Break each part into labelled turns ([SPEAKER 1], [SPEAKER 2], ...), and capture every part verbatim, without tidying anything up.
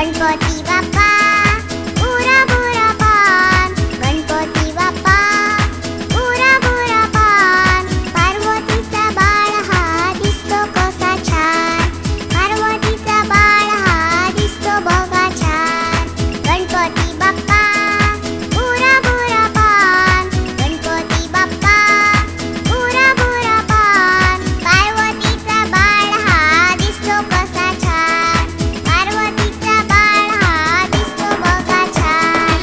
[SPEAKER 1] गणपती बाप्पा उरा बुरा पान, गणपती बाप्पा उरा बुरा पान. पार्वतीचा बाळ हा दिसतो कसा छान, पार्वतीचा बाळ हा दिसतो बघा छान. गणपती बाप्पा उरा बुरा पान, गणपती बाप्पा उरा बुरा पान. पार्वतीचा बाळ हा दिसतो कसा छान, पार्वतीचा बाळ हा दिसतो बघा छान.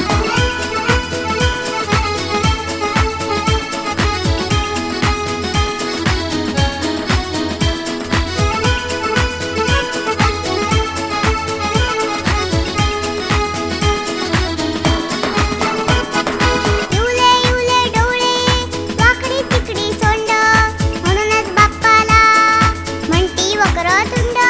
[SPEAKER 1] युले युले डोळे, वाकडी तिकडी सोंड, म्हणूनच बाप्पाला म्हणती वक्रतुंड.